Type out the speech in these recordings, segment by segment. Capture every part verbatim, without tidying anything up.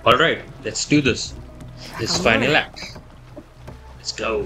Alright, let's do this. This All final right. act. Let's go.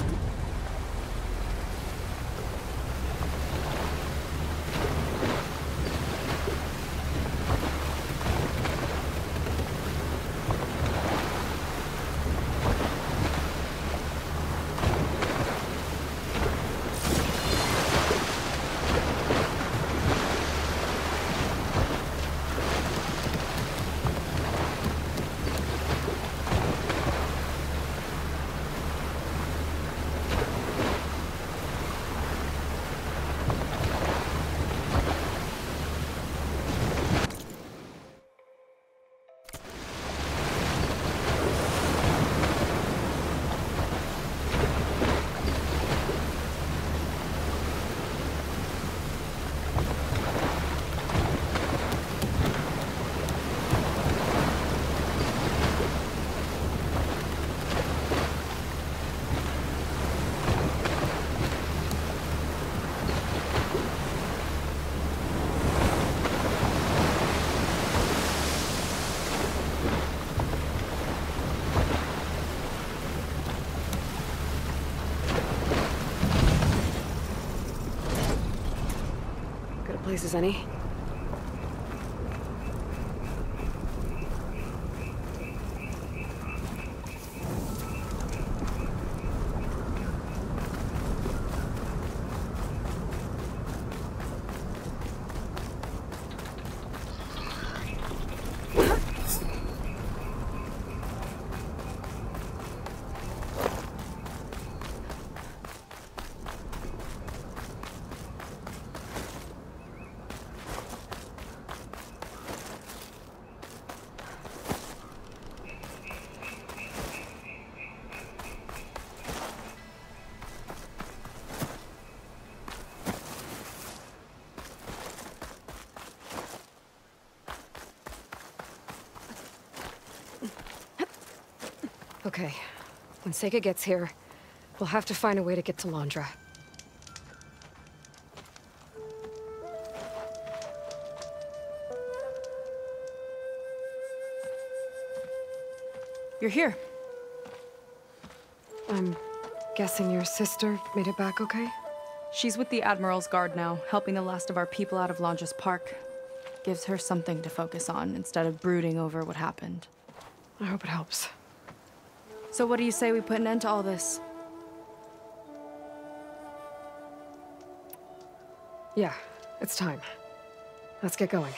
Places any? Okay, when Sega gets here, we'll have to find a way to get to Londra. You're here. I'm guessing your sister made it back okay? She's with the Admiral's Guard now, helping the last of our people out of Londra's Park. Gives her something to focus on instead of brooding over what happened. I hope it helps. So what do you say we put an end to all this? Yeah, it's time. Let's get going.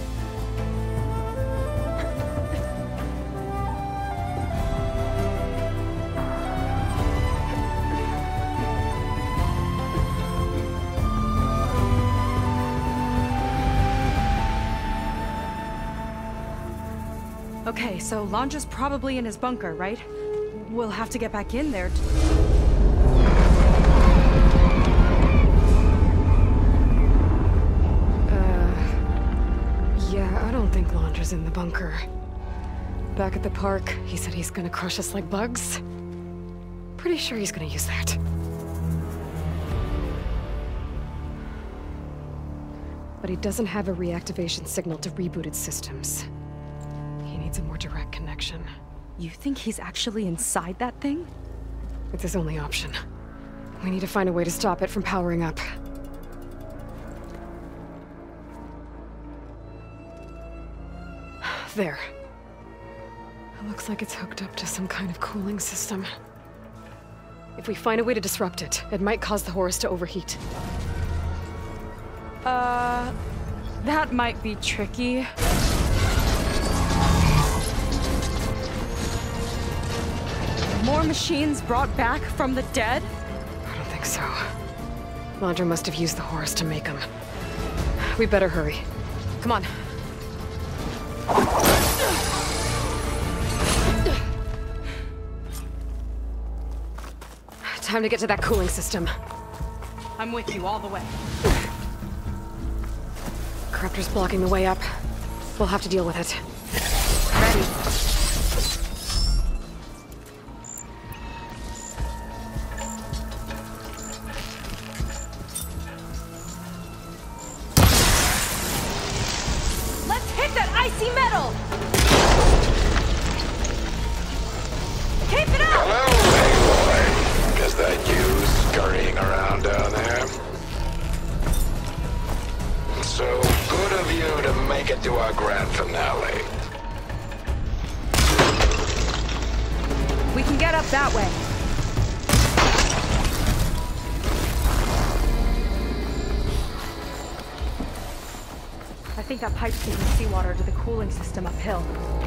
Okay, so Londra's probably in his bunker, right? We'll have to get back in there to... Uh... Yeah, I don't think Londra's in the bunker. Back at the park, he said he's gonna crush us like bugs. Pretty sure he's gonna use that. But he doesn't have a reactivation signal to rebooted systems. He needs a more direct connection. You think he's actually inside that thing? It's his only option. We need to find a way to stop it from powering up. There. It looks like it's hooked up to some kind of cooling system. If we find a way to disrupt it, it might cause the Horus to overheat. Uh... That might be tricky. More machines brought back from the dead? I don't think so. Londra must have used the Horus to make them. We better hurry. Come on. Time to get to that cooling system. I'm with you all the way. Corruptor's blocking the way up. We'll have to deal with it. Ready. Let's hit that icy metal! That way. I think that pipe's taking seawater to the cooling system uphill.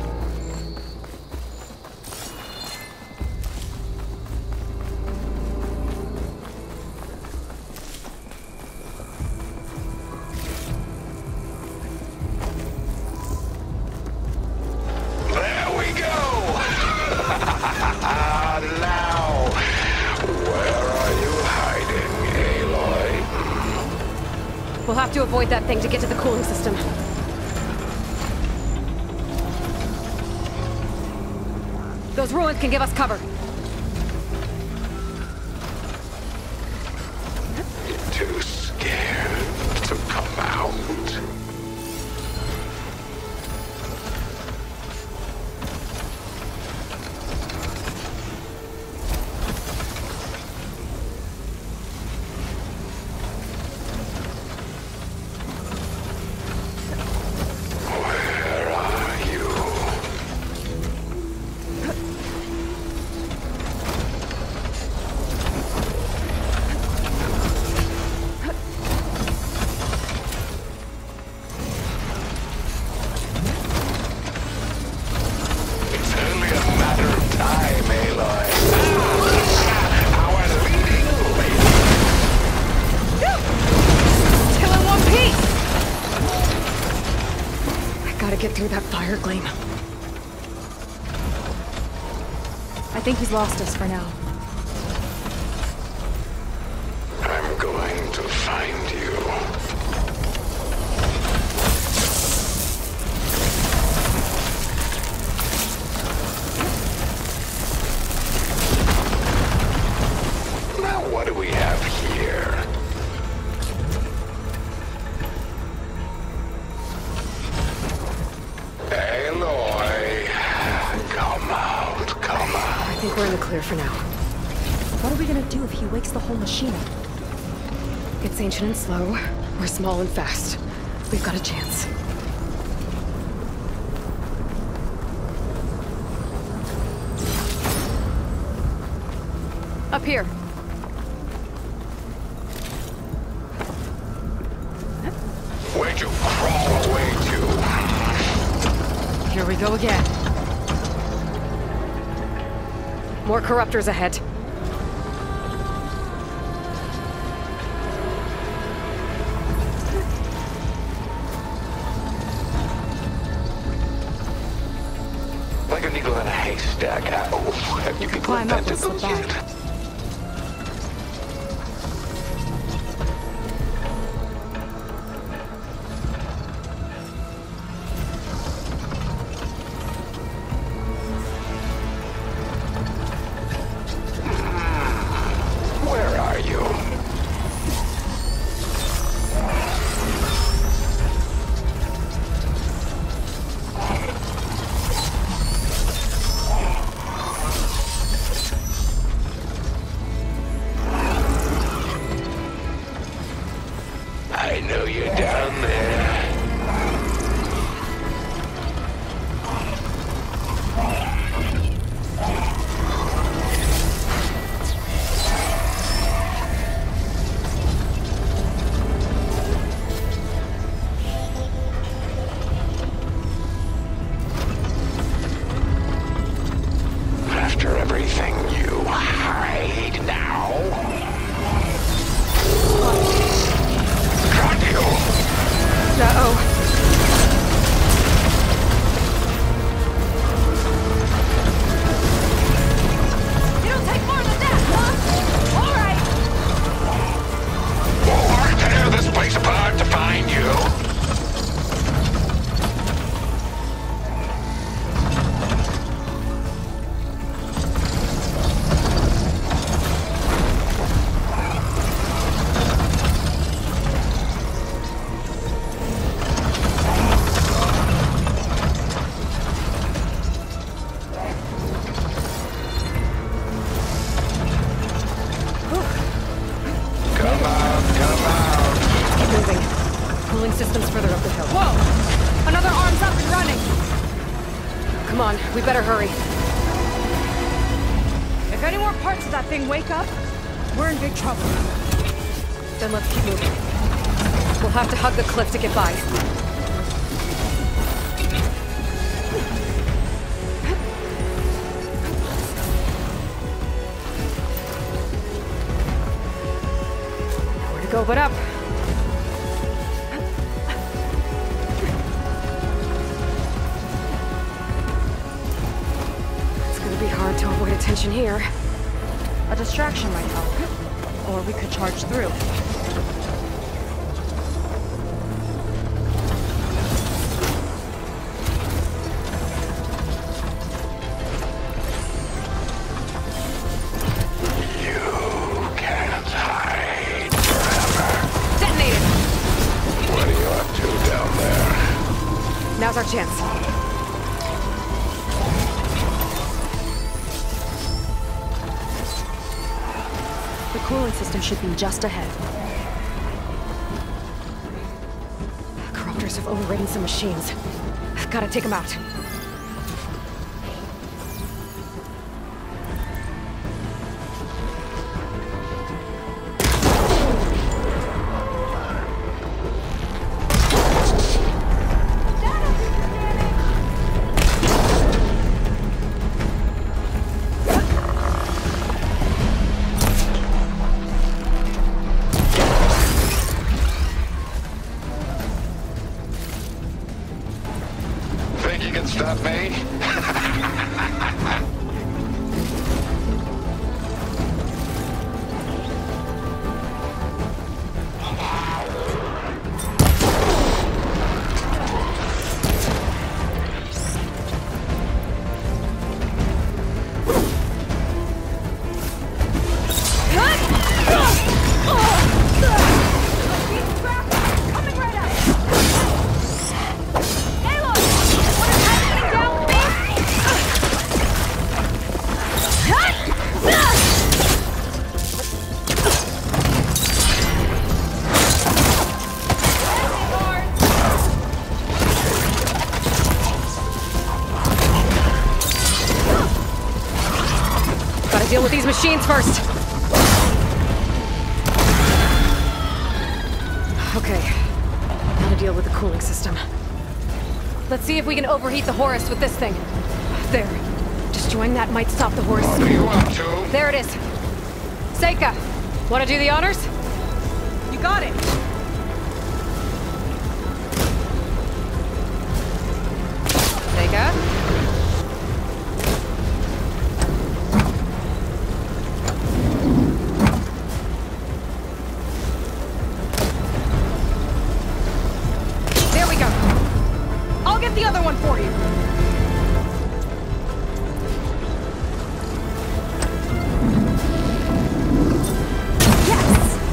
We'll have to avoid that thing to get to the cooling system. Those ruins can give us cover. You're too scared to come out. Get through that fire gleam. I think he's lost us for now. I'm going to find you. Now what do we have here? I think we're in the clear for now. What are we gonna do if he wakes the whole machine up? It's ancient and slow. We're small and fast. We've got a chance. Up here. Where'd you crawl away to? Here we go again. More corruptors ahead. Like a needle in a haystack. Oh, have you Climb up and slip those back. yet? I know you're down there. After everything you hide now. Uh-oh. It'll take more than that, huh? All right. We'll work to tear this place apart to find you. System's further up the hill. Whoa! Another arm's up and running. Come on, we better hurry. If If any more parts of that thing wake up, we're in big trouble. Then let's keep moving. We'll have to hug the cliff to get by. Nowhere to go but up. It's gonna be hard to avoid attention here. A distraction might help. Or we could charge through. Now's our chance. The cooling system should be just ahead. Corruptors have overridden some machines. I've gotta take them out. Stop me? Deal with these machines first. Okay, now to deal with the cooling system. Let's see if we can overheat the Horus with this thing. There. Destroying that might stop the Horus. What are you up to? There it is. Seika, want to do the honors? You got it. Seika? The other one for you. Yes.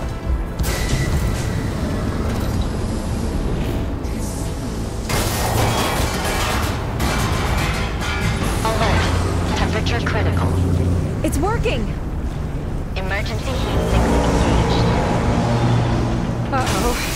Alert. Temperature critical. It's working. Emergency heat sinks engaged. Uh-oh.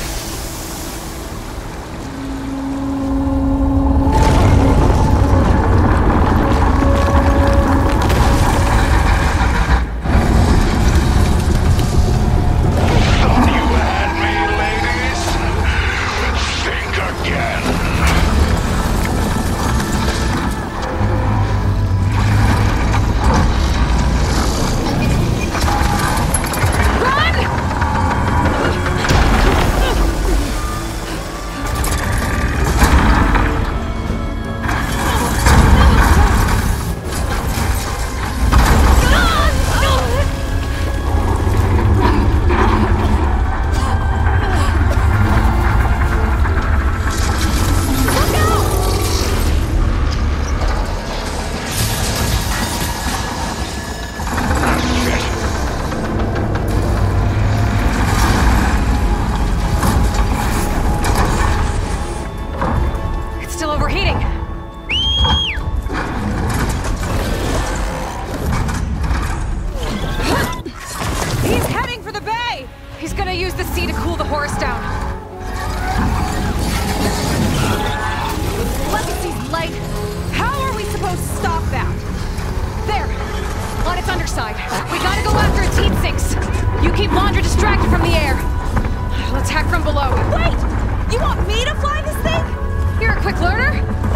On its underside. We gotta go after its heat sinks. You keep Laundra distracted from the air. I'll attack from below. Wait! You want me to fly this thing? You're a quick learner?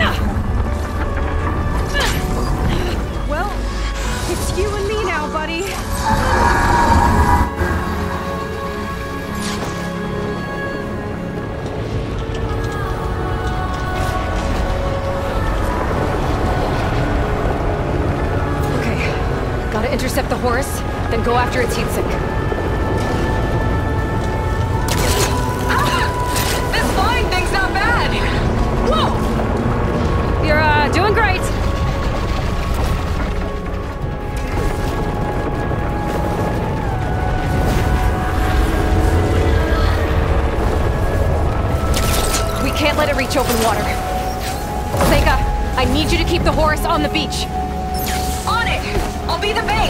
Well, it's you and me now, buddy. Okay, gotta intercept the Horus, then go after its heatsink. Ah! This flying thing's not bad! Whoa! You're, uh, doing great. We can't let it reach open water. Seika, I need you to keep the Horus on the beach. On it! I'll be the bait!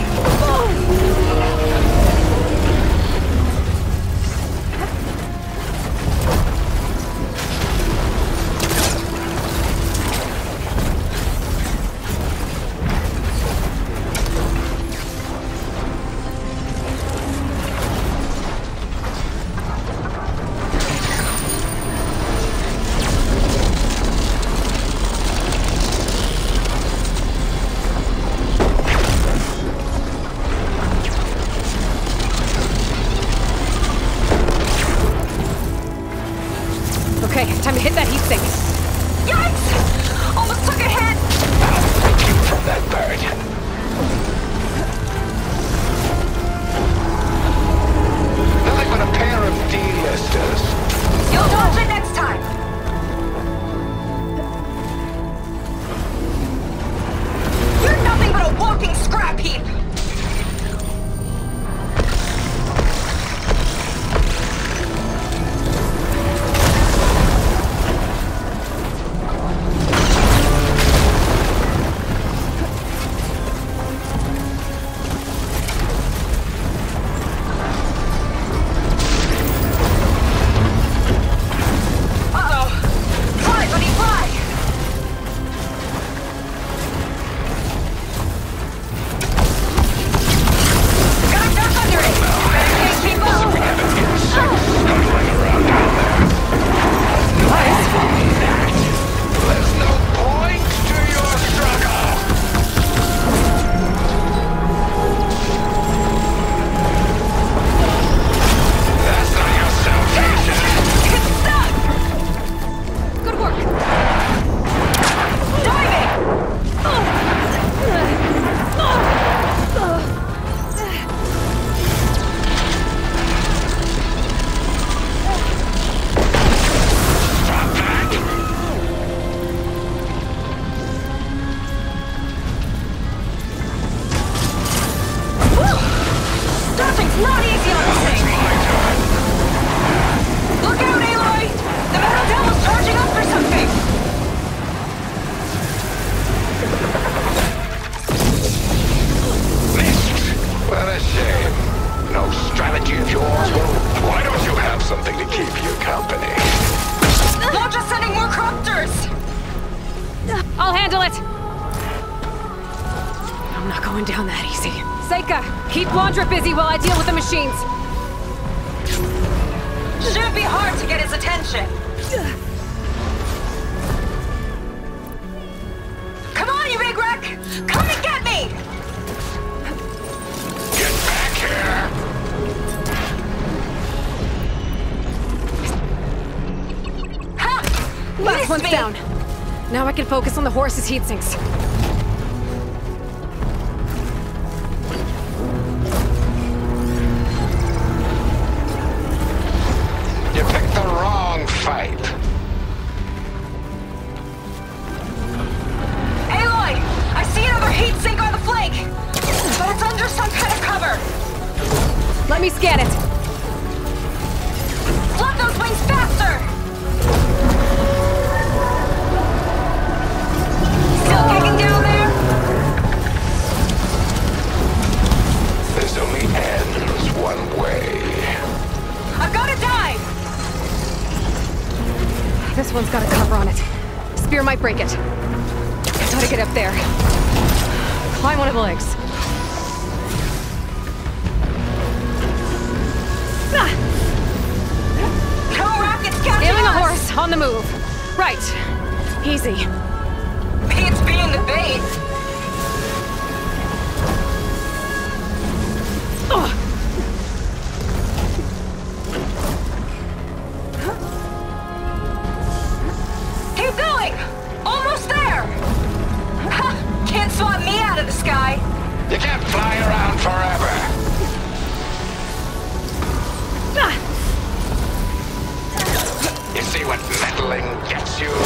Okay, time to hit that heatsink. Yikes! Almost took a hit! I'll take you from that bird. Nothing but a pair of D-listers. You'll dodge it next time! You're nothing but a walking scrap heap! I'll handle it! I'm not going down that easy. Seika, keep Laundra busy while I deal with the machines. Shouldn't be hard to get his attention. Come on, you big wreck! Come and get me! Get back here! Ha! Last Missed one's me. down. Now I can focus on the Horus's heat sinks. You picked the wrong fight. Aloy! I see another heat sink on the flank! But it's under some kind of cover! Let me scan it. Flood those wings faster! Still kicking down there? This only ends one way. I've gotta dive! This one's got a cover on it. Spear might break it. I gotta get up there. Climb one of the legs. No rockets catching Scaling a us! horse, on the move. Right. Easy. It's being the bait. Ugh. Keep going! Almost there! Ha! Can't swat me out of the sky! You can't fly around forever. Ah. You see what meddling gets you?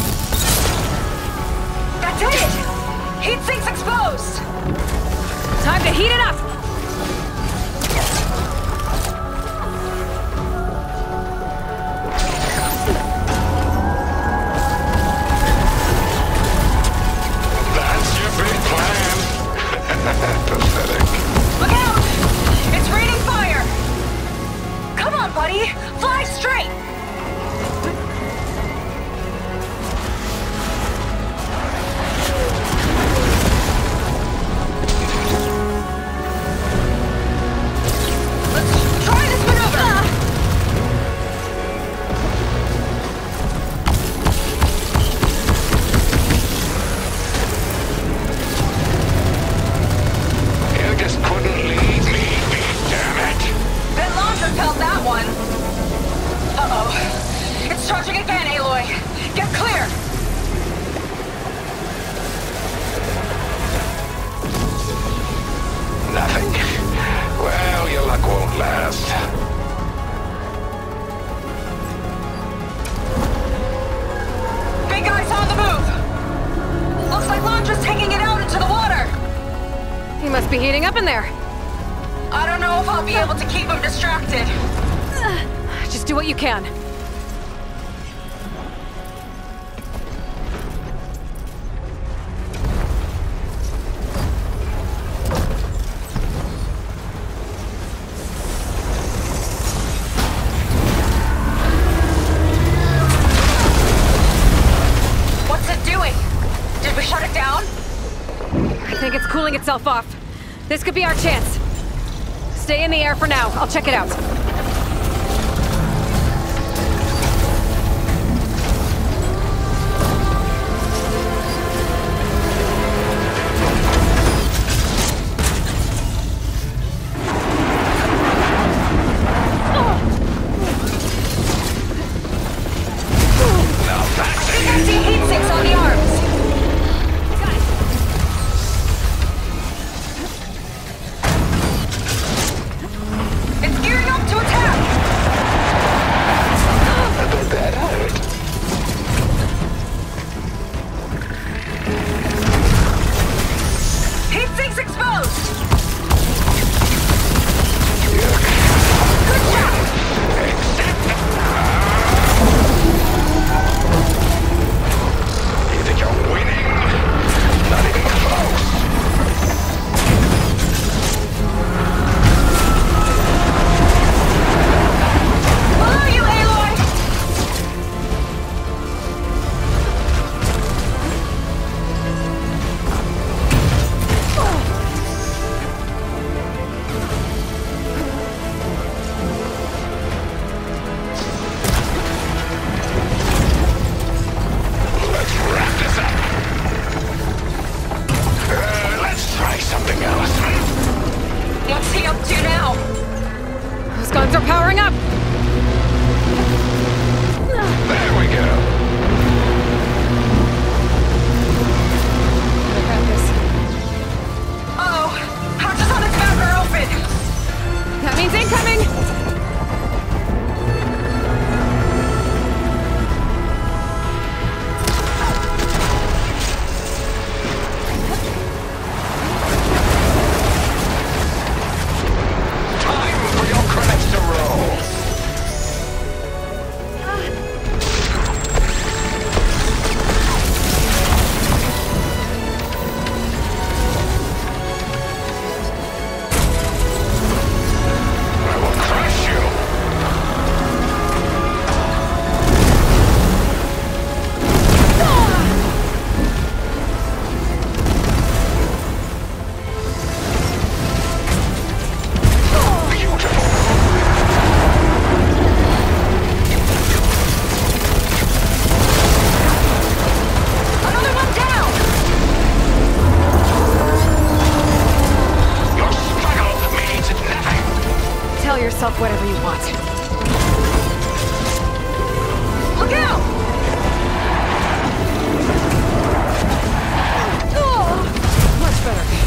That's it! Heat sinks exposed! Time to heat it up! That's your big plan. Pathetic. Look out! It's raining fire! Come on, buddy! Fly straight! Let's try this maneuver! You just couldn't leave me, damn it. That launcher felt that one. Uh-oh. It's charging again, Aloy. Get clear! Nothing? Well, your luck won't last. Big guy's on the move! Looks like launcher's taking it out into the water! He must be heating up in there. I don't know if I'll be able to keep him distracted. Just do what you can. What's it doing? Did we shut it down? I think it's cooling itself off. This could be our chance. Stay in the air for now. I'll check it out. Now that's I think I it. see heat sinks on the arms. It's gearing up to attack. Did that hurt? Heat sinks exposed. Yuck. Good job. You think you're winning? Not even close. Below you, Aloy. Let's wrap this up. Uh, let's try something else. What's he up to now? Those guns are powering up! There we go. I got this. Uh-oh. Hatches on its back are open. That means incoming! Time for your credits to roll. yourself whatever you want. Look out! Oh, much better.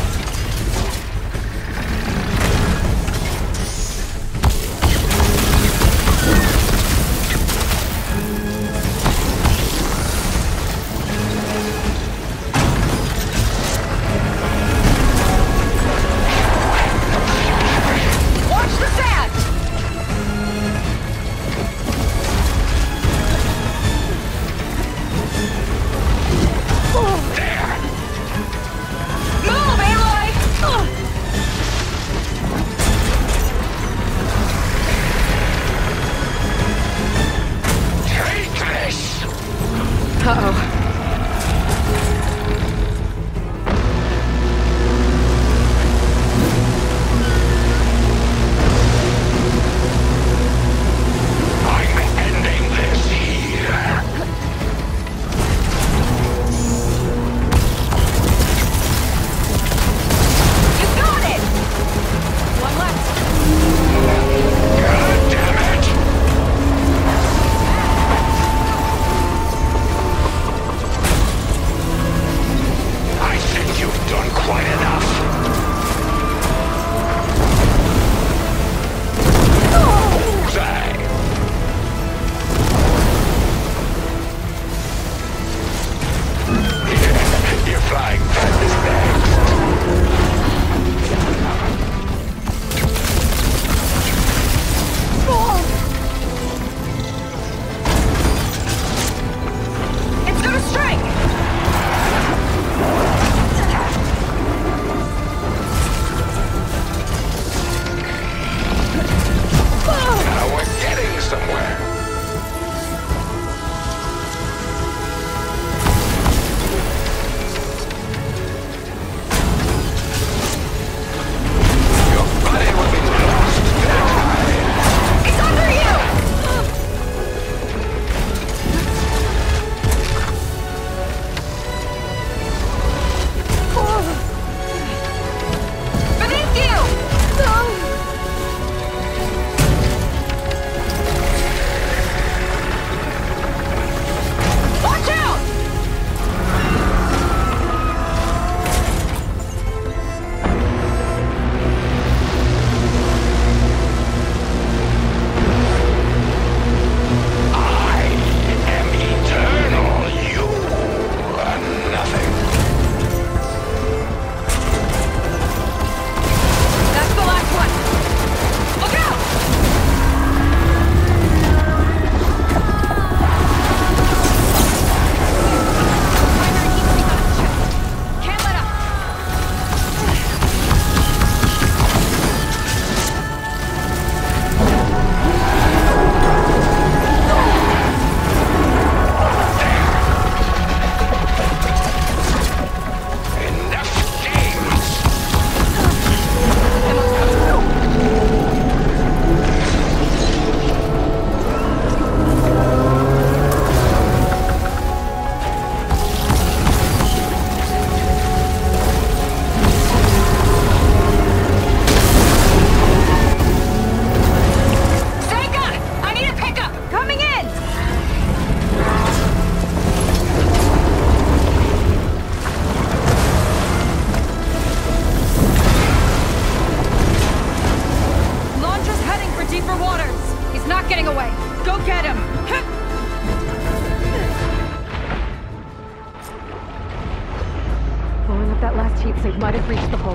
They might have reached the hull.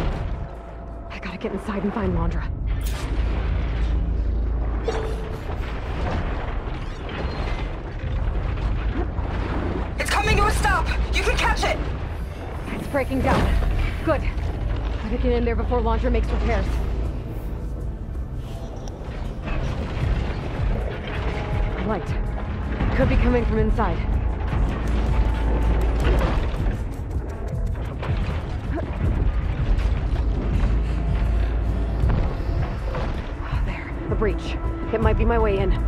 I gotta get inside and find Londra. It's coming to a stop! You can catch it! It's breaking down. Good. Gotta get in there before Londra makes repairs. Light. Could be coming from inside. There, the breach. It might be my way in.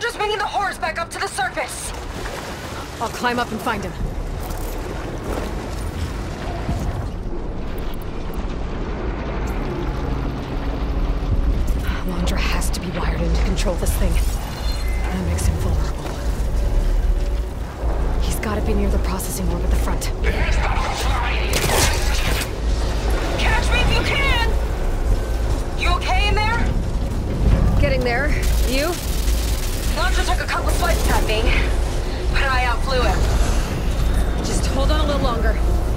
Launcher's bringing the Horus back up to the surface. I'll climb up and find him. Laundra has to be wired in to control this thing. That makes him vulnerable. He's gotta be near the processing orb at the front. Catch me if you can! You okay in there? Getting there. You? Launcher took a couple swipes at me, but I outflew him. Just hold on a little longer.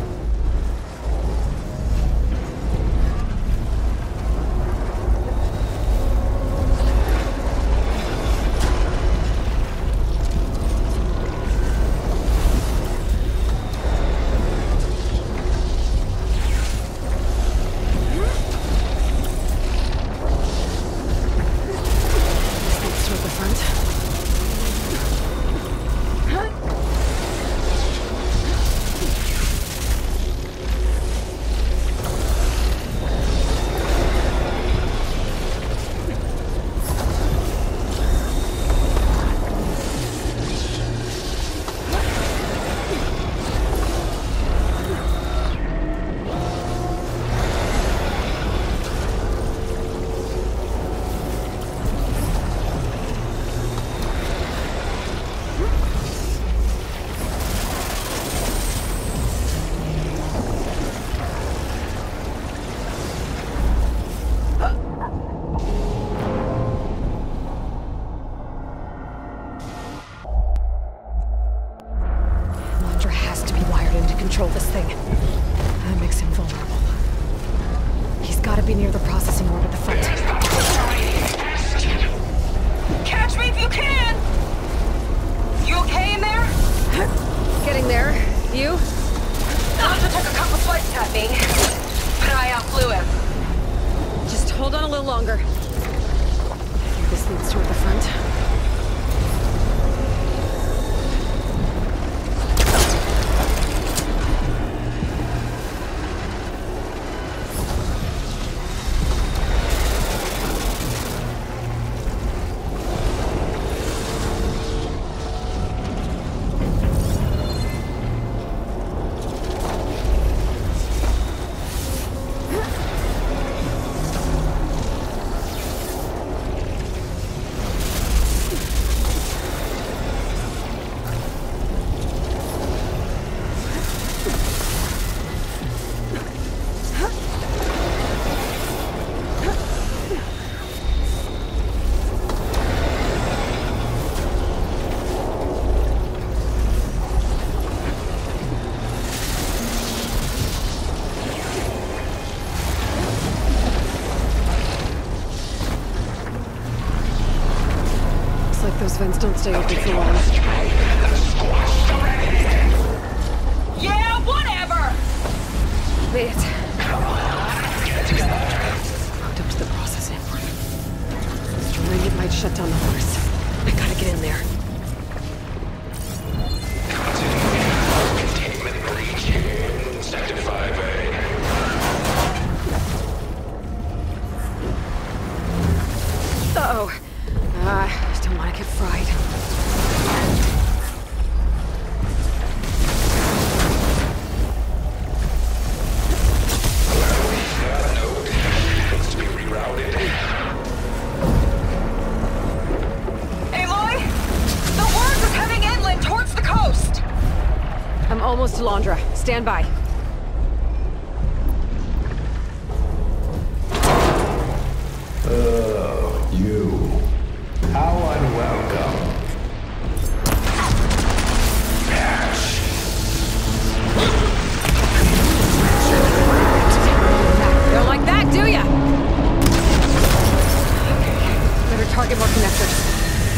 Control this thing. That makes him vulnerable. He's gotta be near the processing orb at the front. Catch me if you can! You okay in there? Getting there. You? Launcher took a couple swipes at me, but I outflew him. Just hold on a little longer. I think this leads toward the front. Those vents don't stay open for long. Yeah, whatever! Made it. Hooked up to the processing. Destroying it might shut down the Horus. I gotta get in there. Containment breach in Sector five A. Uh-oh. Uh, I don't want to get fried. Looks to be rerouted. Aloy! The Horus is heading inland towards the coast! I'm almost to Laundra. Stand by. Oh, you. How unwelcome. Don't like that, do ya? Better target more connectors.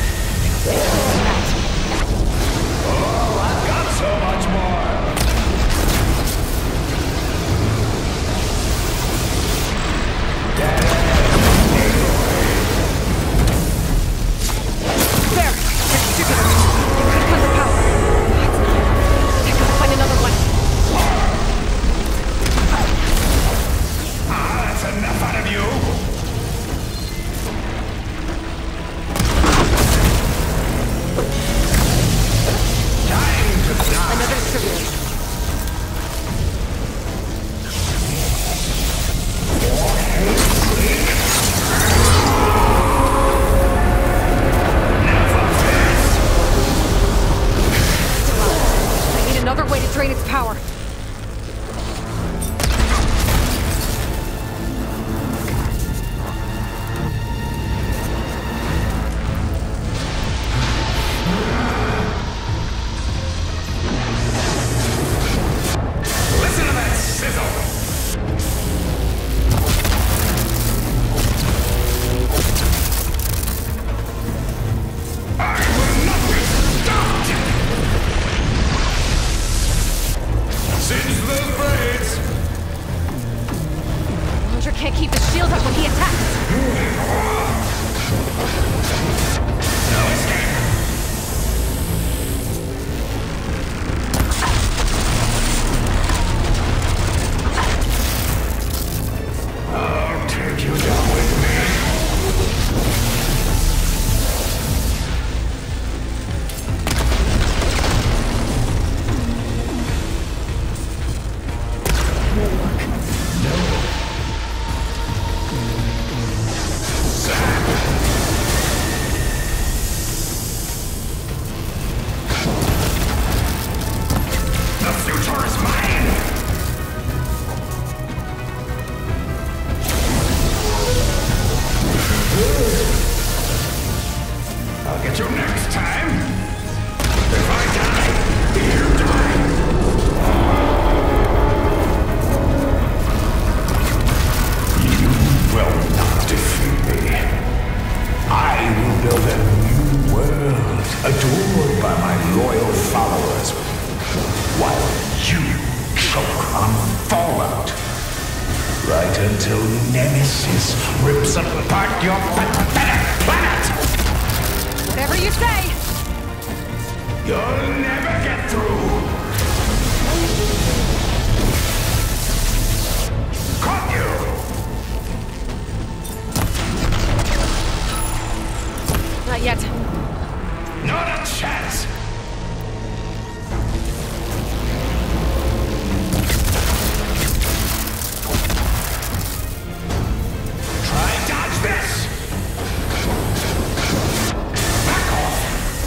Oh, I've got so much more. There! next time. If I die, you die. You will not defeat me. I will build a new world, adored by my loyal followers, while you choke on fallout. Right until Nemesis rips apart your pathetic planet! Whatever you say! You'll never get through! Caught you! Not yet. Not a chance! Try and dodge this! Back off!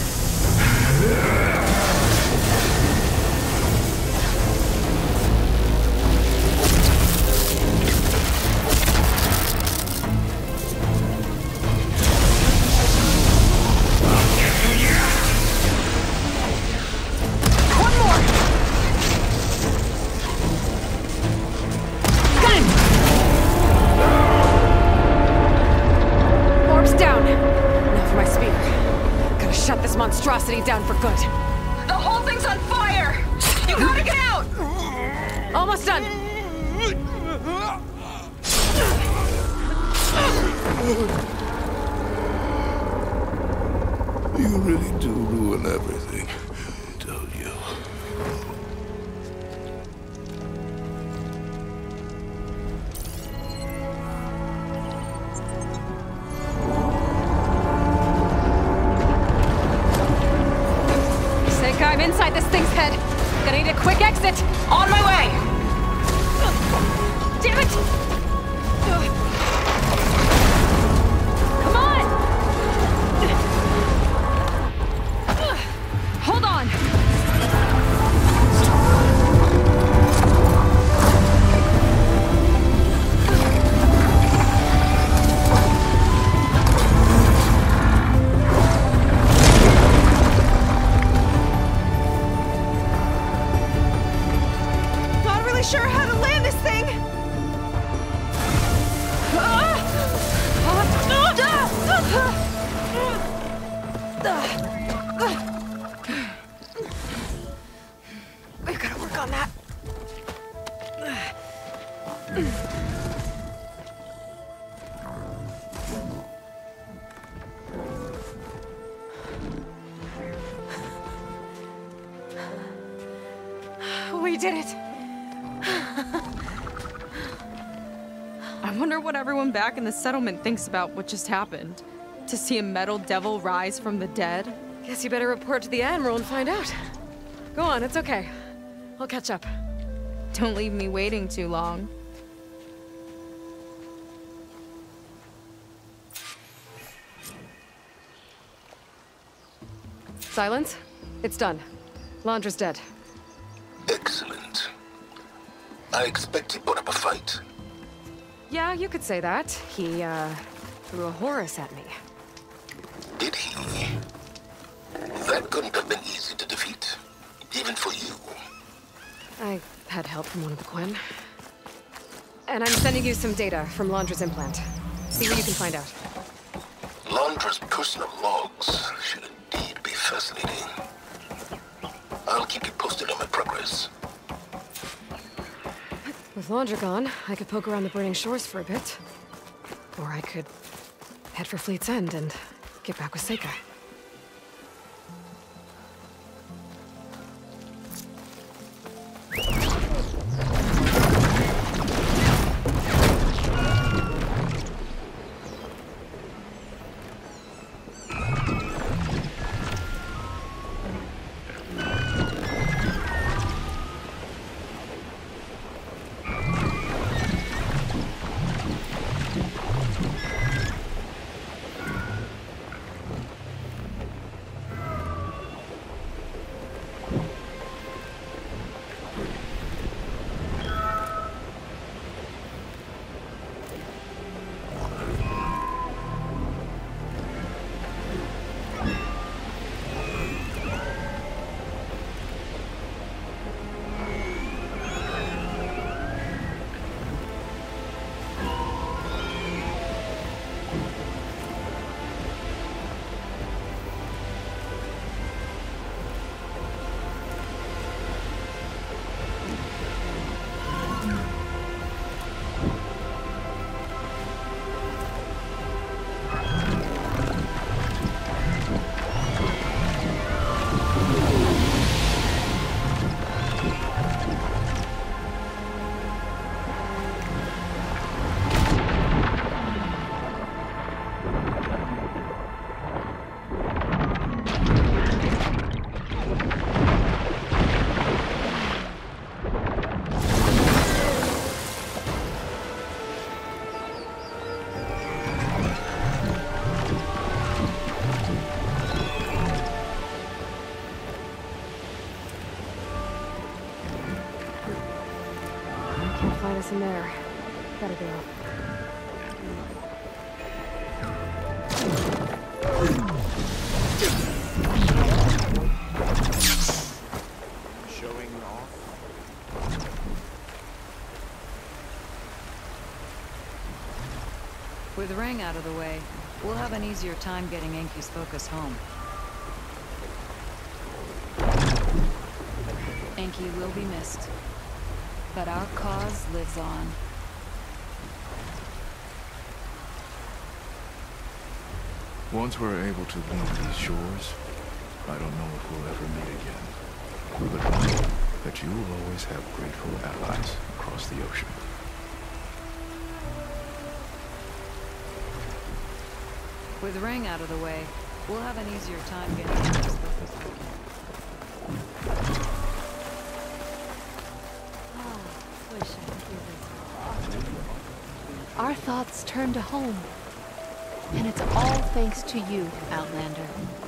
I'll get you yet! One more! Got him! Orb's down. Now for my spear. Gotta shut this monstrosity down for good. The whole thing's on fire! You gotta get out! Almost done. You really do ruin everything, don't you? Seika, I'm inside this thing's head. Gonna need a quick exit. On my way! Damn it! Come on! Hold on! Not really sure how to land this thing! We've gotta work on that. We did it. I wonder what everyone back in the settlement thinks about what just happened. To see a metal devil rise from the dead? Guess you better report to the Admiral and find out. Go on, it's okay. I'll catch up. Don't leave me waiting too long. Silence? It's done. Londra's dead. Excellent. I expect he put up a fight. Yeah, you could say that. He, uh, threw a Horus at me. Did he? That couldn't have been easy to defeat, even for you. I had help from one of the Quen. And I'm sending you some data from Londra's implant. See what you can find out. Londra's personal logs should indeed be fascinating. I'll keep you posted on my progress. With Londra gone, I could poke around the burning shores for a bit. Or I could head for Fleet's End and get back with Seika. nice in there. Gotta go. Showing off. With Ring out of the way, we'll have an easier time getting Enki's focus home. Enki will be missed, but our cause lives on. Once we're able to leave these shores, I don't know if we'll ever meet again. But know that you will always have grateful allies across the ocean. With Ring out of the way, we'll have an easier time getting Enki's focus home. Our thoughts turn to home. And it's all thanks to you, Outlander.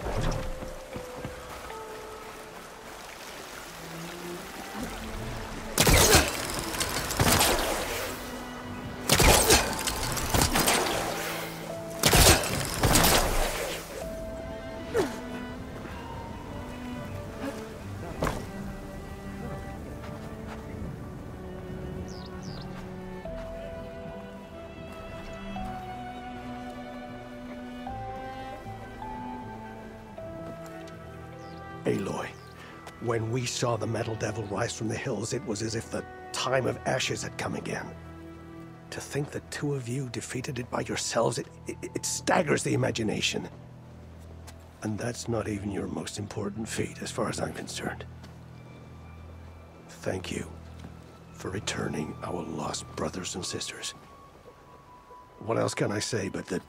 Aloy, when we saw the Metal Devil rise from the hills, it was as if the time of ashes had come again. To think the two of you defeated it by yourselves, it, it, it staggers the imagination. And that's not even your most important feat, as far as I'm concerned. Thank you for returning our lost brothers and sisters. What else can I say but that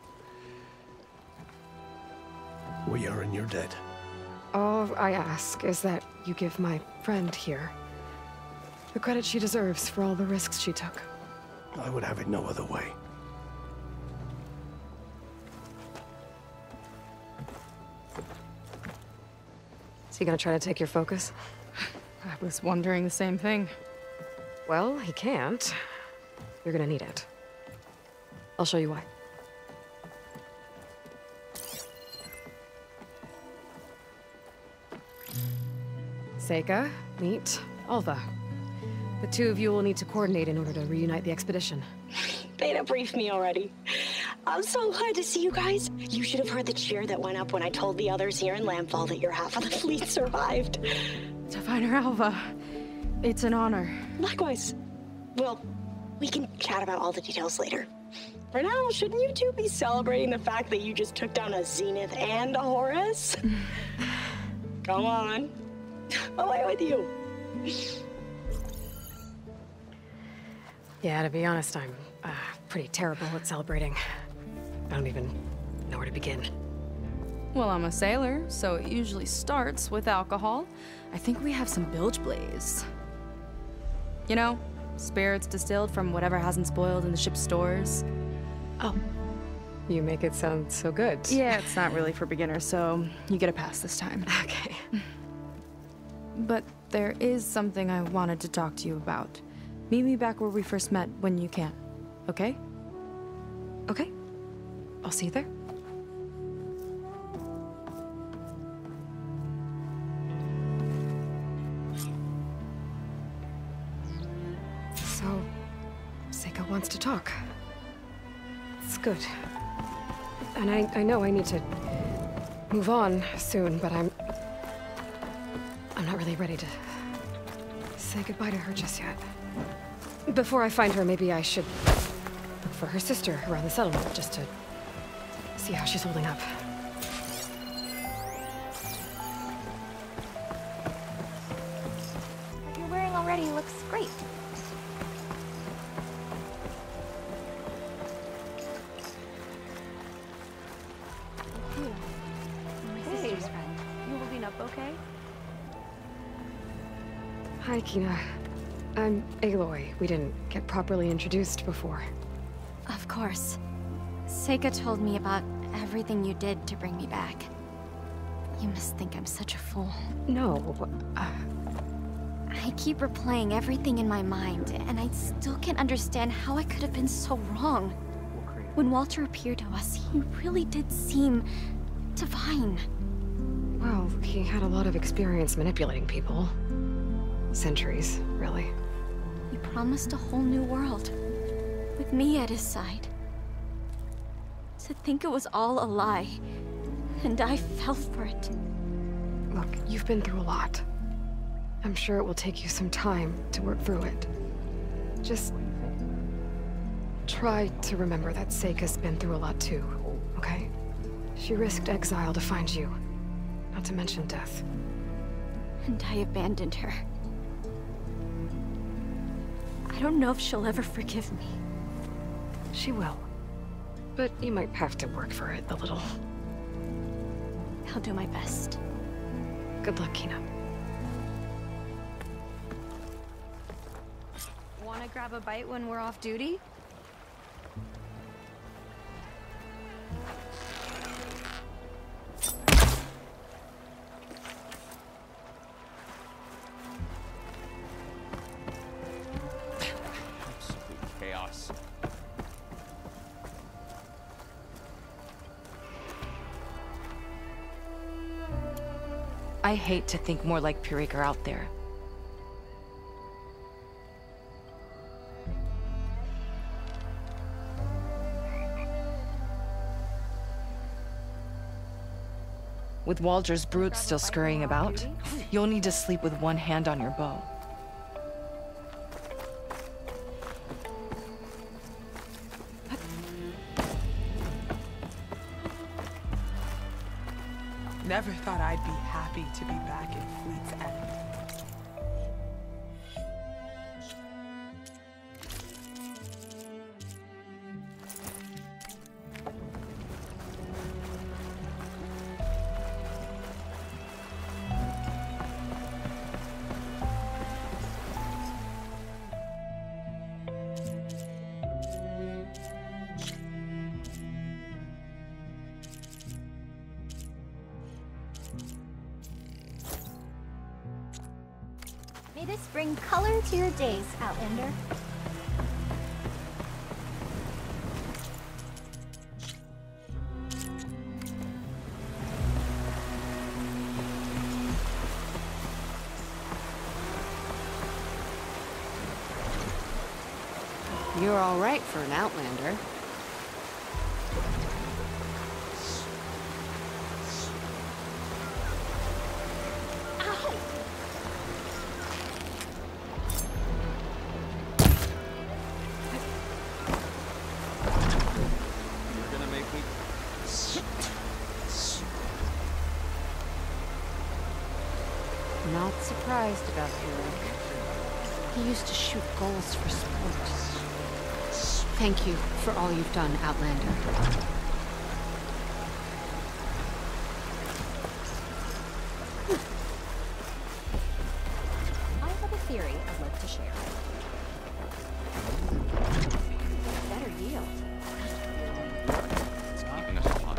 we are in your debt? All I ask is that you give my friend here the credit she deserves for all the risks she took. I would have it no other way. Is he gonna try to take your focus? I was wondering the same thing. Well, he can't. You're gonna need it. I'll show you why. Seika, meet Alva. The two of you will need to coordinate in order to reunite the expedition. Beta briefed me already. I'm so glad to see you guys. You should have heard the cheer that went up when I told the others here in Landfall that your half of the fleet survived. To find her, Alva. It's an honor. Likewise. Well, we can chat about all the details later. For now, shouldn't you two be celebrating the fact that you just took down a Zenith and a Horus? Come on. Away with you. Yeah, to be honest, I'm uh, pretty terrible at celebrating. I don't even know where to begin. Well, I'm a sailor, so it usually starts with alcohol. I think we have some bilge blaze. You know, spirits distilled from whatever hasn't spoiled in the ship's stores. Oh. You make it sound so good. Yeah, it's not really for beginners, so you get a pass this time. Okay. But there is something I wanted to talk to you about. Meet me back where we first met when you can, okay? Okay. I'll see you there. So, Seika wants to talk. It's good. And I, I know I need to move on soon, but I'm... I'm not really ready to say goodbye to her just yet. Before I find her, maybe I should look for her sister around the settlement, just to see how she's holding up. What you're wearing already looks great. My sister's friend. You holding up okay? Hi, Kina. I'm Aloy. We didn't get properly introduced before. Of course. Seika told me about everything you did to bring me back. You must think I'm such a fool. No. Uh, I keep replaying everything in my mind, and I still can't understand how I could have been so wrong. When Walter appeared to us, he really did seem divine. Well, he had a lot of experience manipulating people. Centuries, really. He promised a whole new world, with me at his side. To think it was all a lie, and I fell for it. Look, you've been through a lot. I'm sure it will take you some time to work through it. Just try to remember that Seika's been through a lot too, okay? She risked exile to find you, not to mention death. And I abandoned her. I don't know if she'll ever forgive me. She will. But you might have to work for it a little. I'll do my best. Good luck, Kina. Wanna grab a bite when we're off duty? Absolute chaos. I hate to think more like Purik are out there. With Waldr's brutes still scurrying about, you'll need to sleep with one hand on your bow. Never thought I'd be happy to be back in Fleet's End. May this bring color to your days, Outlander. You're all right for an Outlander. Not surprised about Purik. He used to shoot goals for sport. Thank you for all you've done, Outlander. I have a theory I'd like to share. Better yield. It's keeping us alive.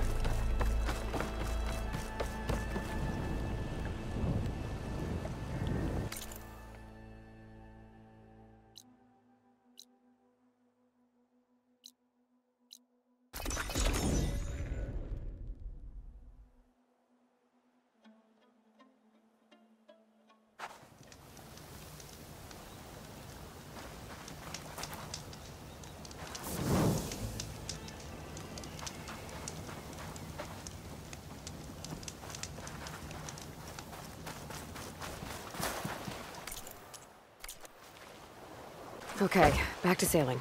Okay, back to sailing.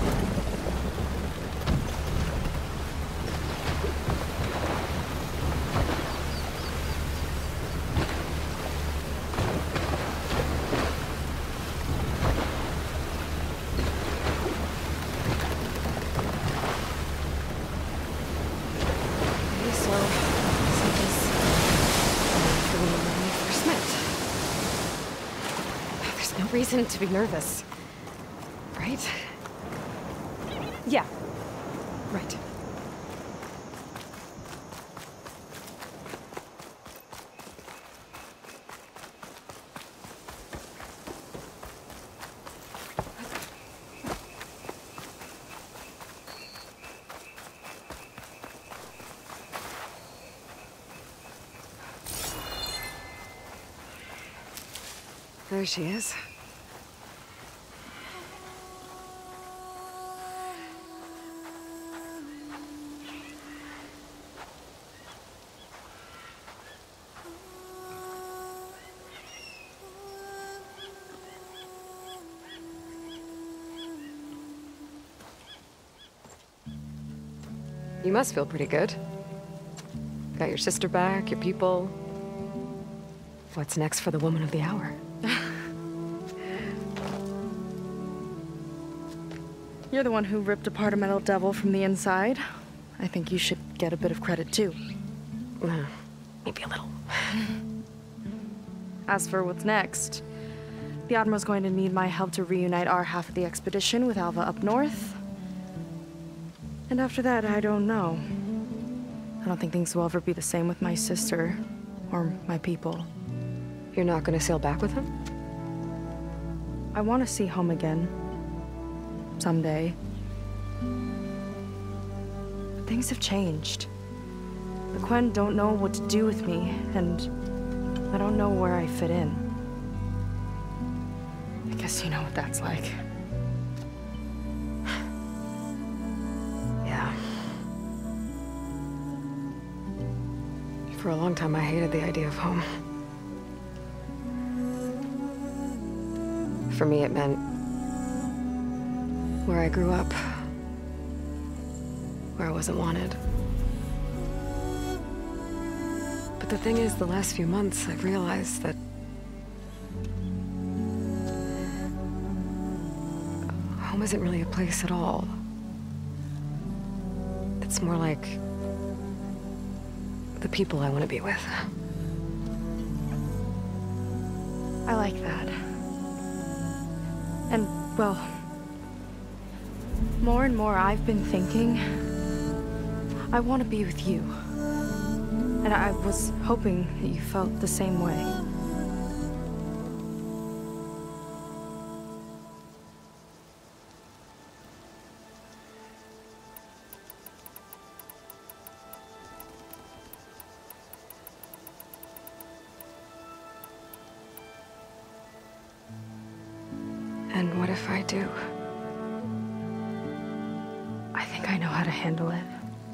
Reason to be nervous, right? Yeah, right. There she is. You must feel pretty good. Got your sister back, your people. What's next for the woman of the hour? You're the one who ripped apart a metal devil from the inside. I think you should get a bit of credit too. Uh, maybe a little. As for what's next, the Admiral's going to need my help to reunite our half of the expedition with Alva up north. And after that, I don't know. I don't think things will ever be the same with my sister or my people. You're not gonna sail back with him? I want to see home again. Someday. But things have changed. The Quen don't know what to do with me, and I don't know where I fit in. I guess you know what that's like. Yeah. For a long time, I hated the idea of home. For me, it meant where I grew up, where I wasn't wanted. But the thing is, the last few months, I've realized that home isn't really a place at all. It's more like the people I want to be with. I like that. And, well, more and more I've been thinking, I want to be with you. And I was hoping that you felt the same way. And what if I do? I think I know how to handle it.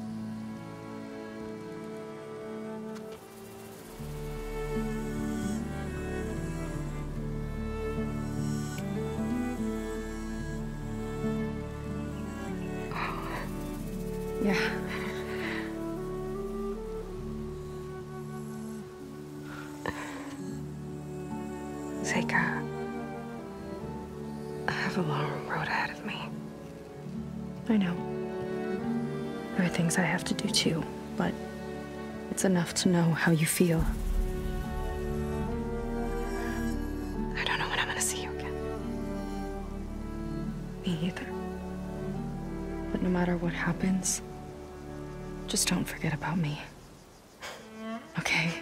Yeah. Seika, I have a long road ahead of me. I know. There are things I have to do too, but it's enough to know how you feel. I don't know when I'm gonna see you again. Me either. But no matter what happens, just don't forget about me. Okay?